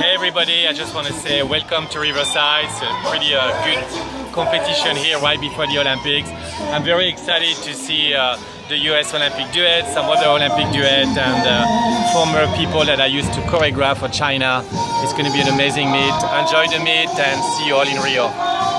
Hey everybody, I just want to say welcome to Riverside. It's a pretty good competition here right before the Olympics. I'm very excited to see the US Olympic duet, some other Olympic duet, and former people that I used to choreograph for China. It's going to be an amazing meet. Enjoy the meet and see you all in Rio.